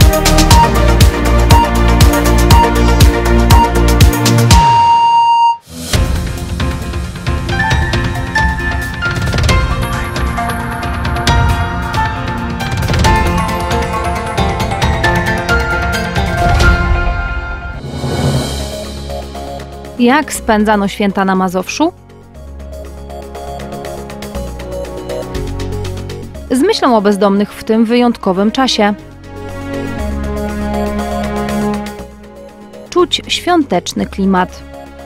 Jak spędzano święta na Mazowszu? Z myślą o bezdomnych w tym wyjątkowym czasie. Czuć świąteczny klimat.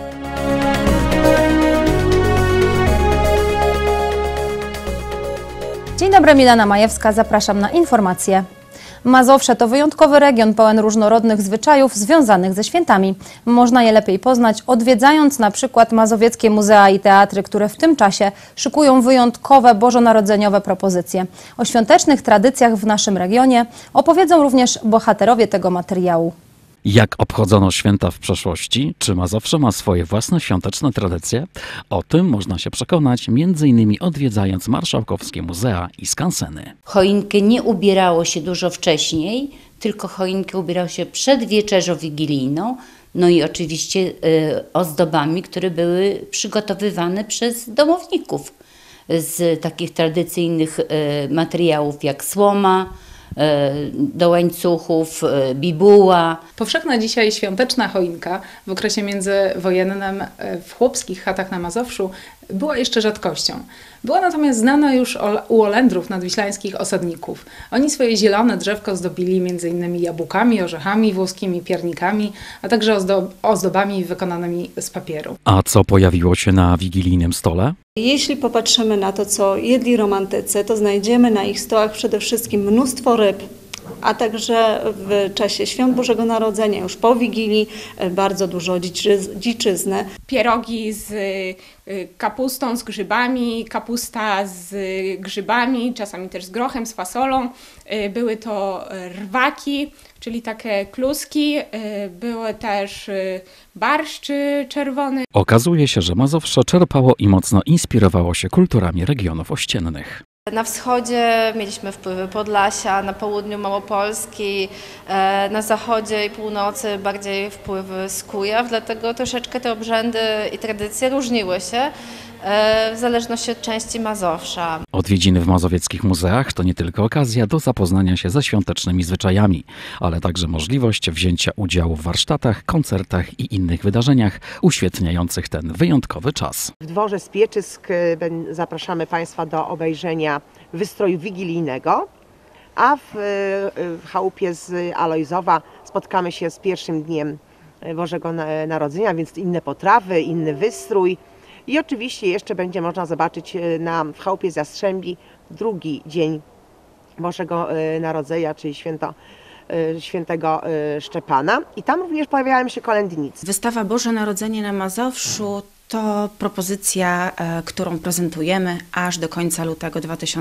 Dzień dobry, Milena Majewska, zapraszam na informacje. Mazowsze to wyjątkowy region pełen różnorodnych zwyczajów związanych ze świętami. Można je lepiej poznać, odwiedzając na przykład mazowieckie muzea i teatry, które w tym czasie szykują wyjątkowe bożonarodzeniowe propozycje. O świątecznych tradycjach w naszym regionie opowiedzą również bohaterowie tego materiału. Jak obchodzono święta w przeszłości? Czy Mazowsze ma swoje własne świąteczne tradycje? O tym można się przekonać m.in. odwiedzając marszałkowskie muzea i skanseny. Choinkę nie ubierało się dużo wcześniej, tylko choinkę ubierało się przed wieczerzą wigilijną, no i oczywiście ozdobami, które były przygotowywane przez domowników z takich tradycyjnych materiałów jak słoma, do łańcuchów, bibuła. Powszechna dzisiaj świąteczna choinka w okresie międzywojennym w chłopskich chatach na Mazowszu była jeszcze rzadkością. Była natomiast znana już u Olendrów nadwiślańskich osadników. Oni swoje zielone drzewko zdobili m.in. jabłkami, orzechami włoskimi, piernikami, a także ozdobami wykonanymi z papieru. A co pojawiło się na wigilijnym stole? Jeśli popatrzymy na to, co jedli romantycy, to znajdziemy na ich stołach przede wszystkim mnóstwo ryb, a także w czasie Świąt Bożego Narodzenia, już po Wigilii, bardzo dużo dziczyzny. Pierogi z kapustą, z grzybami, kapusta z grzybami, czasami też z grochem, z fasolą. Były to rwaki, czyli takie kluski, były też barszcz czerwony. Okazuje się, że Mazowsze czerpało i mocno inspirowało się kulturami regionów ościennych. Na wschodzie mieliśmy wpływy Podlasia, na południu Małopolski, na zachodzie i północy bardziej wpływy z Kujaw, dlatego troszeczkę te obrzędy i tradycje różniły się w zależności od części Mazowsza. Odwiedziny w mazowieckich muzeach to nie tylko okazja do zapoznania się ze świątecznymi zwyczajami, ale także możliwość wzięcia udziału w warsztatach, koncertach i innych wydarzeniach uświetniających ten wyjątkowy czas. W dworze Spieczysk zapraszamy Państwa do obejrzenia wystroju wigilijnego, a w chałupie z Alojzowa spotkamy się z pierwszym dniem Bożego Narodzenia, więc inne potrawy, inny wystrój. I oczywiście jeszcze będzie można zobaczyć w chałupie z Jastrzębi drugi dzień Bożego Narodzenia, czyli świętego Szczepana. I tam również pojawiają się kolędnicy. Wystawa Boże Narodzenie na Mazowszu to propozycja, którą prezentujemy aż do końca lutego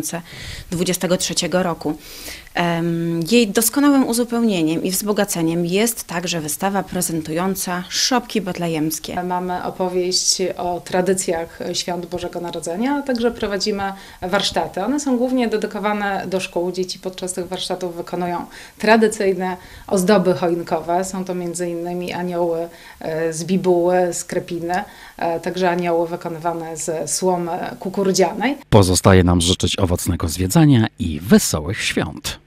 2023 roku. Jej doskonałym uzupełnieniem i wzbogaceniem jest także wystawa prezentująca szopki betlejemskie. Mamy opowieść o tradycjach Świąt Bożego Narodzenia, a także prowadzimy warsztaty. One są głównie dedykowane do szkół. Dzieci podczas tych warsztatów wykonują tradycyjne ozdoby choinkowe. Są to m.in. anioły z bibuły, z krepiny, także anioły wykonywane ze słomy kukurydzianej. Pozostaje nam życzyć owocnego zwiedzania i wesołych świąt.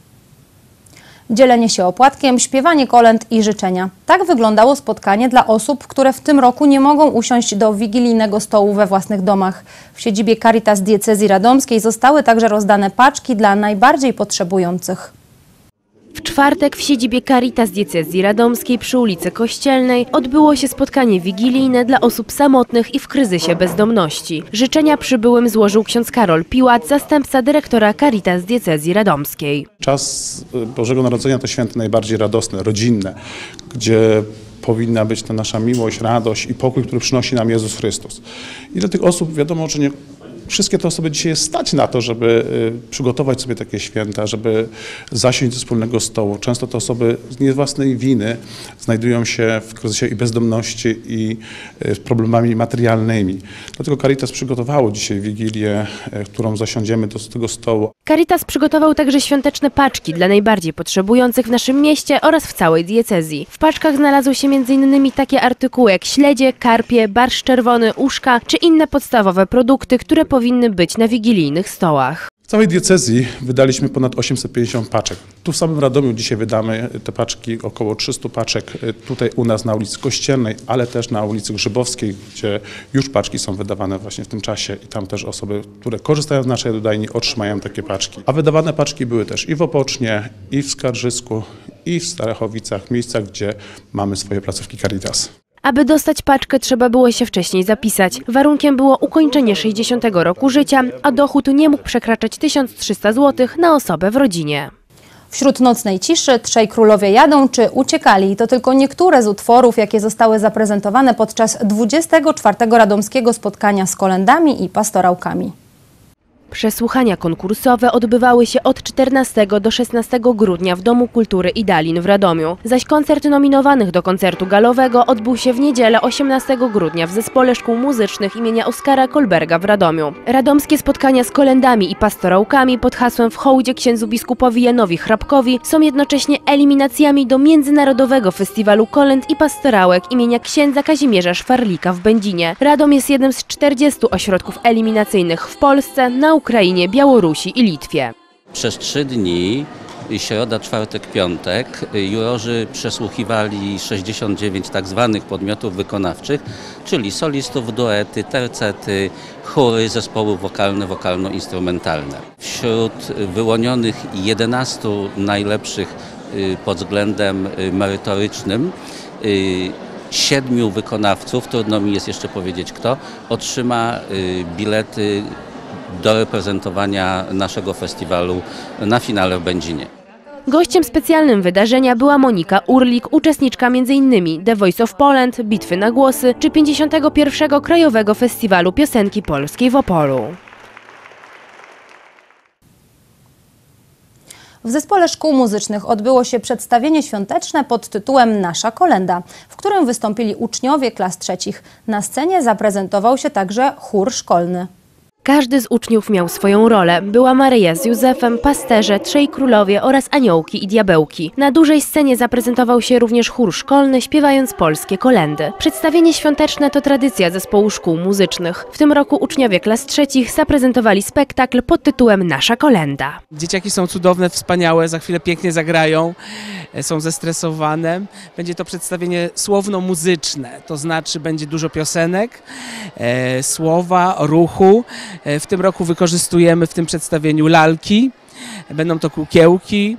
Dzielenie się opłatkiem, śpiewanie kolęd i życzenia. Tak wyglądało spotkanie dla osób, które w tym roku nie mogą usiąść do wigilijnego stołu we własnych domach. W siedzibie Caritas Diecezji Radomskiej zostały także rozdane paczki dla najbardziej potrzebujących. W czwartek w siedzibie Caritas Diecezji Radomskiej przy ulicy Kościelnej odbyło się spotkanie wigilijne dla osób samotnych i w kryzysie bezdomności. Życzenia przybyłym złożył ksiądz Karol Piłat, zastępca dyrektora Caritas Diecezji Radomskiej. Czas Bożego Narodzenia to święto najbardziej radosne, rodzinne, gdzie powinna być ta nasza miłość, radość i pokój, który przynosi nam Jezus Chrystus. I dla tych osób wiadomo, że wszystkie te osoby dzisiaj stać na to, żeby przygotować sobie takie święta, żeby zasiąść do wspólnego stołu. Często te osoby z nie własnej winy znajdują się w kryzysie i bezdomności i z problemami materialnymi. Dlatego Caritas przygotowało dzisiaj Wigilię, którą zasiądziemy do tego stołu. Caritas przygotował także świąteczne paczki dla najbardziej potrzebujących w naszym mieście oraz w całej diecezji. W paczkach znalazły się m.in. takie artykuły jak śledzie, karpie, barszcz czerwony, uszka czy inne podstawowe produkty, które powinny być na wigilijnych stołach. W całej diecezji wydaliśmy ponad 850 paczek. Tu w samym Radomiu dzisiaj wydamy te paczki, około 300 paczek tutaj u nas na ulicy Kościelnej, ale też na ulicy Grzybowskiej, gdzie już paczki są wydawane właśnie w tym czasie i tam też osoby, które korzystają z naszej jadalni, otrzymają takie paczki. A wydawane paczki były też i w Opocznie, i w Skarżysku, i w Starachowicach, miejscach, gdzie mamy swoje placówki Caritas. Aby dostać paczkę, trzeba było się wcześniej zapisać. Warunkiem było ukończenie 60 roku życia, a dochód nie mógł przekraczać 1300 zł na osobę w rodzinie. Wśród nocnej ciszy Trzej Królowie jadą czy uciekali. To tylko niektóre z utworów, jakie zostały zaprezentowane podczas 24. Radomskiego spotkania z kolędami i pastorałkami. Przesłuchania konkursowe odbywały się od 14 do 16 grudnia w Domu Kultury Idalin w Radomiu, zaś koncert nominowanych do koncertu galowego odbył się w niedzielę 18 grudnia w Zespole Szkół Muzycznych imienia Oskara Kolberga w Radomiu. Radomskie spotkania z kolędami i pastorałkami pod hasłem W hołdzie księdzu biskupowi Janowi Hrabkowi są jednocześnie eliminacjami do Międzynarodowego Festiwalu Kolęd i Pastorałek imienia księdza Kazimierza Szwarlika w Będzinie. Radom jest jednym z 40 ośrodków eliminacyjnych w Polsce, na Ukrainie, Białorusi i Litwie. Przez 3 dni, środa, czwartek, piątek, jurorzy przesłuchiwali 69 tak zwanych podmiotów wykonawczych, czyli solistów, duety, tercety, chóry, zespoły wokalne, wokalno-instrumentalne. Wśród wyłonionych 11 najlepszych pod względem merytorycznym 7 wykonawców, trudno mi jest jeszcze powiedzieć kto, otrzyma bilety do reprezentowania naszego festiwalu na finale w Będzinie. Gościem specjalnym wydarzenia była Monika Urlik, uczestniczka m.in. The Voice of Poland, Bitwy na głosy czy 51. Krajowego Festiwalu Piosenki Polskiej w Opolu. W Zespole Szkół Muzycznych odbyło się przedstawienie świąteczne pod tytułem Nasza kolenda, w którym wystąpili uczniowie klas trzecich. Na scenie zaprezentował się także chór szkolny. Każdy z uczniów miał swoją rolę. Była Maryja z Józefem, pasterze, Trzej Królowie oraz aniołki i diabełki. Na dużej scenie zaprezentował się również chór szkolny, śpiewając polskie kolędy. Przedstawienie świąteczne to tradycja Zespołu Szkół Muzycznych. W tym roku uczniowie klas trzecich zaprezentowali spektakl pod tytułem Nasza kolenda. Dzieciaki są cudowne, wspaniałe, za chwilę pięknie zagrają, są zestresowane. Będzie to przedstawienie słowno-muzyczne, to znaczy będzie dużo piosenek, słowa, ruchu. W tym roku wykorzystujemy w tym przedstawieniu lalki, będą to kukiełki,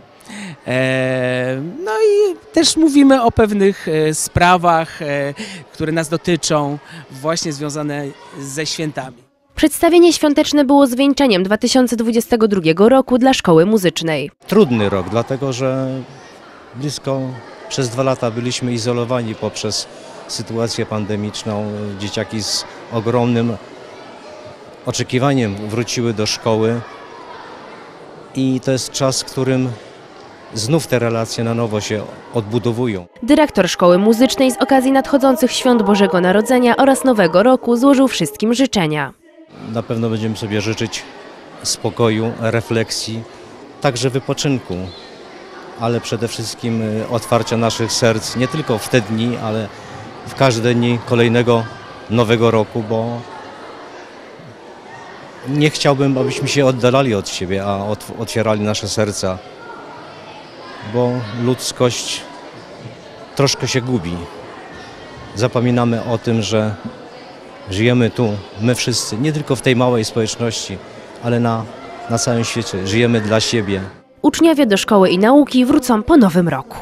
no i też mówimy o pewnych sprawach, które nas dotyczą, właśnie związane ze świętami. Przedstawienie świąteczne było zwieńczeniem 2022 roku dla Szkoły Muzycznej. Trudny rok, dlatego że blisko przez 2 lata byliśmy izolowani poprzez sytuację pandemiczną. Dzieciaki z ogromnym oczekiwaniem wróciły do szkoły i to jest czas, w którym znów te relacje na nowo się odbudowują. Dyrektor Szkoły Muzycznej z okazji nadchodzących świąt Bożego Narodzenia oraz Nowego Roku złożył wszystkim życzenia. Na pewno będziemy sobie życzyć spokoju, refleksji, także wypoczynku, ale przede wszystkim otwarcia naszych serc nie tylko w te dni, ale w każde dni kolejnego Nowego Roku, bo nie chciałbym, abyśmy się oddalali od siebie, a otwierali nasze serca, bo ludzkość troszkę się gubi. Zapominamy o tym, że żyjemy tu, my wszyscy, nie tylko w tej małej społeczności, ale na całym świecie. Żyjemy dla siebie. Uczniowie do szkoły i nauki wrócą po nowym roku.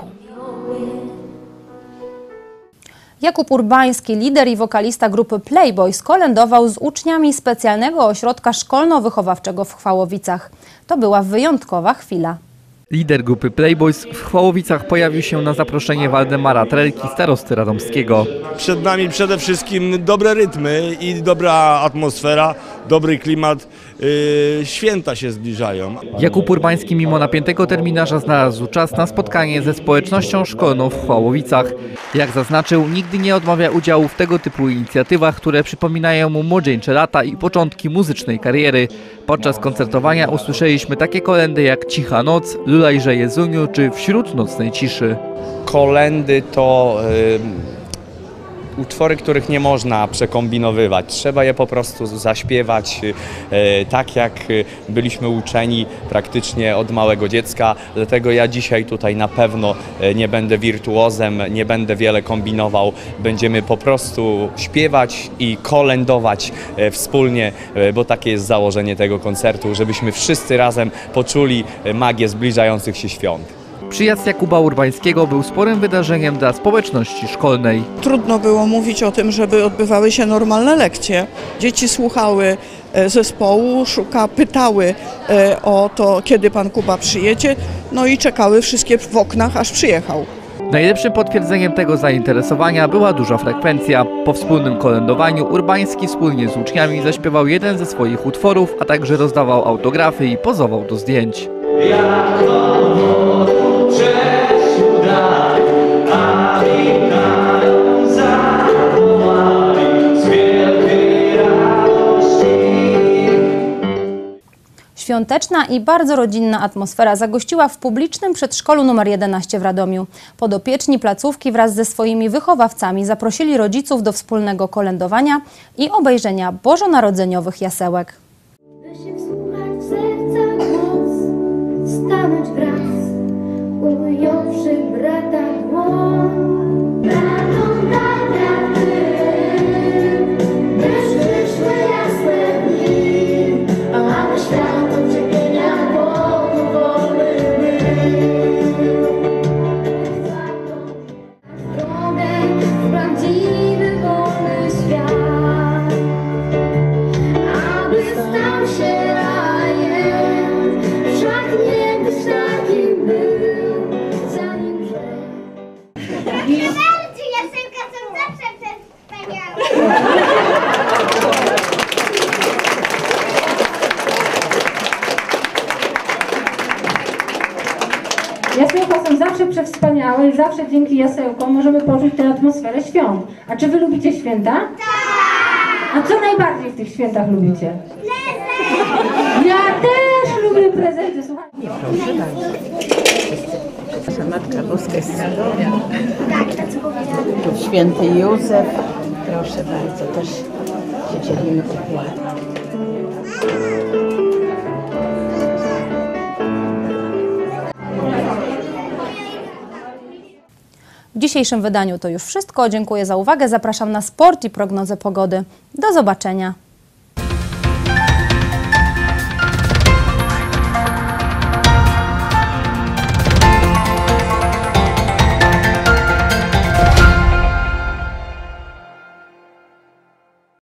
Jakub Urbański, lider i wokalista grupy Playboy, skolędował z uczniami specjalnego ośrodka szkolno-wychowawczego w Chwałowicach. To była wyjątkowa chwila. Lider grupy Playboys w Chwałowicach pojawił się na zaproszenie Waldemara Trelki, starosty radomskiego. Przed nami przede wszystkim dobre rytmy i dobra atmosfera, dobry klimat. Święta się zbliżają. Jakub Urbański mimo napiętego terminarza znalazł czas na spotkanie ze społecznością szkolną w Chwałowicach. Jak zaznaczył, nigdy nie odmawia udziału w tego typu inicjatywach, które przypominają mu młodzieńcze lata i początki muzycznej kariery. Podczas koncertowania usłyszeliśmy takie kolędy jak Cicha noc, Lulajże Jezuniu czy Wśród nocnej ciszy. Kolendy to utwory, których nie można przekombinowywać. Trzeba je po prostu zaśpiewać tak, jak byliśmy uczeni praktycznie od małego dziecka. Dlatego ja dzisiaj tutaj na pewno nie będę wirtuozem, nie będę wiele kombinował. Będziemy po prostu śpiewać i kolędować wspólnie, bo takie jest założenie tego koncertu, żebyśmy wszyscy razem poczuli magię zbliżających się świąt. Przyjazd Jakuba Urbańskiego był sporym wydarzeniem dla społeczności szkolnej. Trudno było mówić o tym, żeby odbywały się normalne lekcje. Dzieci słuchały zespołu, pytały o to, kiedy pan Kuba przyjedzie, no i czekały wszystkie w oknach, aż przyjechał. Najlepszym potwierdzeniem tego zainteresowania była duża frekwencja. Po wspólnym kolędowaniu Urbański wspólnie z uczniami zaśpiewał jeden ze swoich utworów, a także rozdawał autografy i pozował do zdjęć. Świąteczna i bardzo rodzinna atmosfera zagościła w publicznym przedszkolu nr 11 w Radomiu. Podopieczni placówki wraz ze swoimi wychowawcami zaprosili rodziców do wspólnego kolędowania i obejrzenia bożonarodzeniowych jasełek. Stanąć wraz, ująwszy brata dłoń. Bratom daj wiatry, też przyszłe jasne dni, aby świat od cierpienia wolny był. Drogę w prawdziwy, wolny świat, aby stał się rajem, wszak niegdyś takim był, zanim rzekł. Jasełka są zawsze wspaniałe. Jasełka są zawsze przewspaniałe i zawsze dzięki jasełkom możemy poczuć tę atmosferę świąt. A czy wy lubicie święta? Tak! A co najbardziej w tych świętach lubicie? Prezenty! Ja też lubię prezenty, słuchajcie. Proszę bardzo. Nasza Matka Boska jest cudowna. Tak, to co powiedziałam. Tu święty Józef. Proszę bardzo, też się dzielimy układem. W dzisiejszym wydaniu to już wszystko. Dziękuję za uwagę. Zapraszam na sport i prognozę pogody. Do zobaczenia.